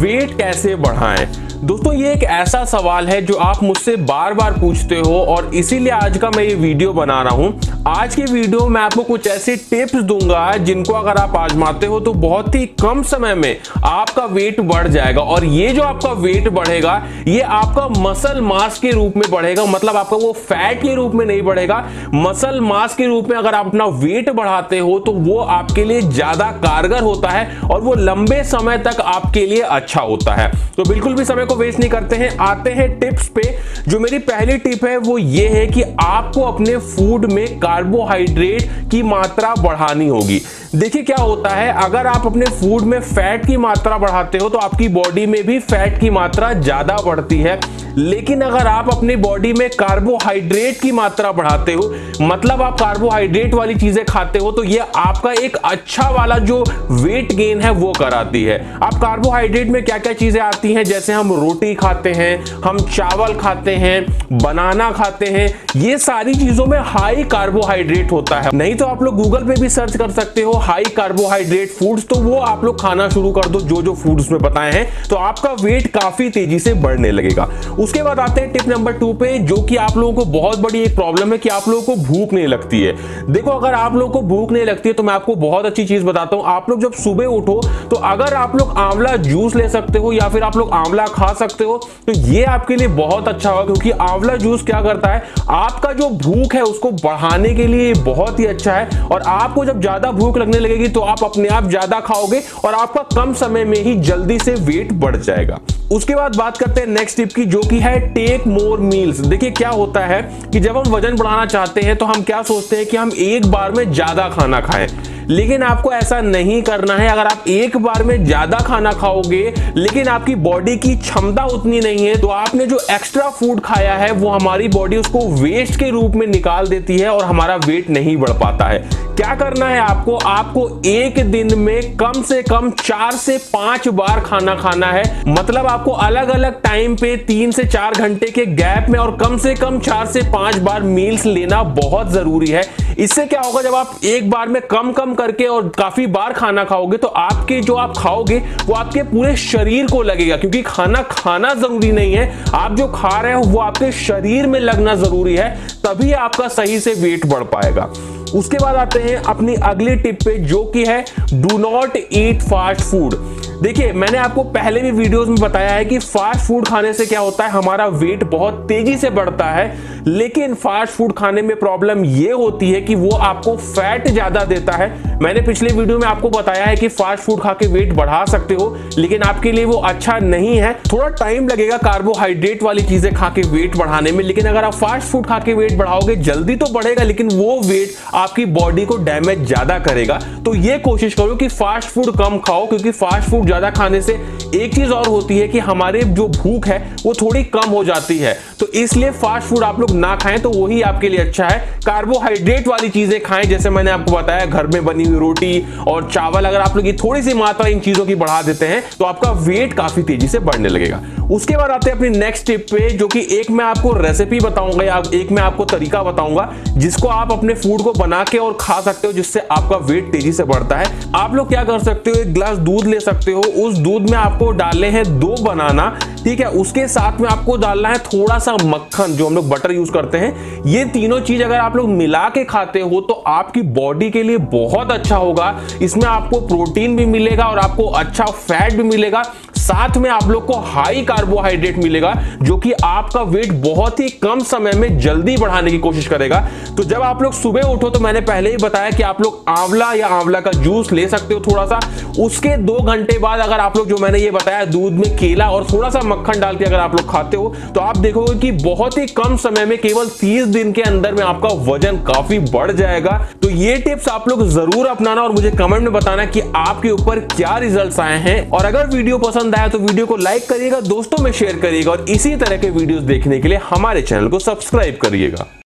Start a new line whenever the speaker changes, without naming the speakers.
Wait कैसे बढ़ाएं। दोस्तों ये एक ऐसा सवाल है जो आप मुझसे बार बार पूछते हो और इसीलिए आज का मैं ये वीडियो बना रहा हूं। आज की वीडियो में आपको कुछ ऐसे टिप्स दूंगा जिनको अगर आप आजमाते हो तो बहुत ही कम समय में आपका वेट बढ़ जाएगा। और ये जो आपका वेट बढ़ेगा ये आपका मसल मास के रूप में बढ़ेगा, मतलब आपका वो फैट के रूप में नहीं बढ़ेगा, मसल मास के रूप में अगर आप अपना वेट बढ़ाते हो तो वो आपके लिए ज्यादा कारगर होता है और वो लंबे समय तक आपके लिए अच्छा होता है। तो बिल्कुल भी समय को वेस्ट नहीं करते हैं, आते हैं टिप्स पे। जो मेरी पहली टिप है वो ये है कि आपको अपने फूड में कार्बोहाइड्रेट की मात्रा बढ़ानी होगी। देखिए क्या होता है, अगर आप अपने फूड में फैट की मात्रा बढ़ाते हो तो आपकी बॉडी में भी फैट की मात्रा ज्यादा बढ़ती है, लेकिन अगर आप अपनी बॉडी में कार्बोहाइड्रेट की मात्रा बढ़ाते हो, मतलब आप कार्बोहाइड्रेट वाली चीजें खाते हो, तो ये आपका एक अच्छा वाला जो वेट गेन है वो कराती है। आप कार्बोहाइड्रेट में क्या क्या चीजें आती हैं, जैसे हम रोटी खाते हैं, हम चावल खाते हैं, बनाना खाते हैं, ये सारी चीजों में हाई कार्बोहाइड्रेट होता है। नहीं तो आप लोग गूगल पे भी सर्च कर सकते हो हाई कार्बोहाइड्रेट फूड्स, तो वो आप लोग खाना शुरू कर दो जो जो फूड्स में बताए हैं, तो आपका वेट काफी तेजी से बढ़ने लगेगा। उसके बाद आते हैं टिप नंबर 2 पे, जो कि आप लोगों को बहुत बड़ी एक प्रॉब्लम है कि आप लोगों को भूख नहीं लगती है। देखो अगर आप लोगों को भूख नहीं लगती है तो मैं आपको बहुत अच्छी चीज बताता हूं। आप लोग जब सुबह उठो तो अगर आप लोग आंवला जूस ले सकते हो या फिर आप लोग आंवला खा सकते हो तो ये आपके लिए बहुत अच्छा होगा, क्योंकि आंवला जूस क्या करता है, आपका जो भूख है उसको बढ़ाने के लिए बहुत ही अच्छा है। और आपको जब ज्यादा भूख लगने लगेगी तो आप अपने आप ज्यादा खाओगे और आपका कम समय में ही जल्दी से वेट बढ़ जाएगा। उसके बाद बात करते हैं नेक्स्ट टिप की, जो कि है टेक मोर मील्स। देखिए क्या होता है कि जब हम वजन बढ़ाना चाहते हैं तो हम क्या सोचते हैं कि हम एक बार में ज्यादा खाना खाएं, लेकिन आपको ऐसा नहीं करना है। अगर आप एक बार में ज्यादा खाना खाओगे लेकिन आपकी बॉडी की क्षमता उतनी नहीं है तो आपने जो एक्स्ट्रा फूड खाया है वो हमारी बॉडी उसको वेस्ट के रूप में निकाल देती है और हमारा वेट नहीं बढ़ पाता है। क्या करना है आपको एक दिन में कम से कम 4 से 5 बार खाना खाना है, मतलब आपको अलग अलग टाइम पे 3 से 4 घंटे के गैप में और कम से कम 4 से 5 बार मील्स लेना बहुत जरूरी है। इससे क्या होगा, जब आप एक बार में कम करके और काफी बार खाना खाओगे तो आपके जो आप खाओगे वो आपके पूरे शरीर को लगेगा, क्योंकि खाना खाना जरूरी नहीं है, आप जो खा रहे हो वो आपके शरीर में लगना जरूरी है, तभी आपका सही से वेट बढ़ पाएगा। उसके बाद आते हैं अपनी अगली टिप पे, जो कि है do not eat fast food. देखिए मैंने आपको पहले भी वीडियोस में बताया है कि फास्ट फूड खाने से क्या होता है, हमारा वेट बहुत तेजी से बढ़ता है, लेकिन फास्ट फूड खाने में प्रॉब्लम ये होती है कि वो आपको फैट ज्यादा देता है। मैंने पिछले वीडियो में आपको बताया है कि फास्ट फूड खा के वेट बढ़ा सकते हो, लेकिन आपके लिए वो अच्छा नहीं है। थोड़ा टाइम लगेगा कार्बोहाइड्रेट वाली चीजें खा के वेट बढ़ाने में, लेकिन अगर आप फास्ट फूड खा के वेट बढ़ाओगे जल्दी तो बढ़ेगा, लेकिन वो वेट आपकी बॉडी को डैमेज ज्यादा करेगा। तो ये कोशिश करो कि फास्ट फूड कम खाओ, क्योंकि फास्ट फूड ज्यादा खाने से एक चीज और होती है कि हमारे जो भूख है वो थोड़ी कम हो जाती है, तो इसलिए फास्ट फूड आप लोग ना खाएं तो वही आपके लिए अच्छा है। कार्बोहाइड्रेट वाली चीजें खाएं, जैसे मैंने आपको बताया घर में बनी हुई रोटी और चावल, अगर आप लोग थोड़ी सी मात्रा इन चीजों की बढ़ा देते हैं तो आपका वेट काफी तेजी से बढ़ने लगेगा। उसके बाद आते हैं अपनी नेक्स्ट टिप पे, जो कि एक मैं आपको रेसिपी बताऊंगा या एक मैं आपको तरीका बताऊंगा जिसको आप अपने फूड को बना के और खा सकते हो, जिससे आपका वेट तेजी से बढ़ता है। आप लोग क्या कर सकते हो, एक गिलास दूध ले सकते हो, उस दूध में आपको डालने हैं 2 बनाना, ठीक है, उसके साथ में आपको डालना है थोड़ा सा मक्खन, जो हम लोग बटर यूज करते हैं। ये तीनों चीज अगर आप लोग मिला के खाते हो तो आपकी बॉडी के लिए बहुत अच्छा होगा। इसमें आपको प्रोटीन भी मिलेगा और आपको अच्छा फैट भी मिलेगा, साथ में आप लोग को हाई कार्बोहाइड्रेट मिलेगा, जो कि आपका वेट बहुत ही कम समय में जल्दी बढ़ाने की कोशिश करेगा। तो जब आप लोग सुबह उठो तो मैंने पहले ही बताया कि आप लोग आंवला या आंवला का जूस ले सकते हो थोड़ा सा, उसके 2 घंटे बाद अगर आप लोग जो मैंने ये बताया दूध में केला और थोड़ा सा मक्खन डाल के अगर आप लोग खाते हो तो आप देखोगे कि बहुत ही कम समय में, केवल 30 दिन के अंदर में आपका वजन काफी बढ़ जाएगा। तो ये टिप्स आप लोग जरूर अपनाना और मुझे कमेंट में बताना कि आपके ऊपर क्या रिजल्ट्स आए हैं। और अगर वीडियो पसंद आया तो वीडियो को लाइक करिएगा, दोस्तों में शेयर करिएगा और इसी तरह के वीडियोस देखने के लिए हमारे चैनल को सब्सक्राइब करिएगा।